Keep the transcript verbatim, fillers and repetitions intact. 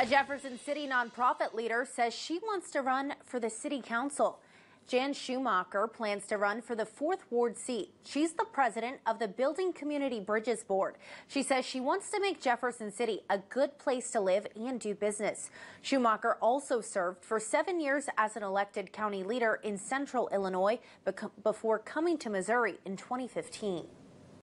A Jefferson City nonprofit leader says she wants to run for the city council. Jan Schumacher plans to run for the fourth Ward seat. She's the president of the Building Community Bridges Board. She says she wants to make Jefferson City a good place to live and do business. Schumacher also served for seven years as an elected county leader in central Illinois before coming to Missouri in twenty fifteen.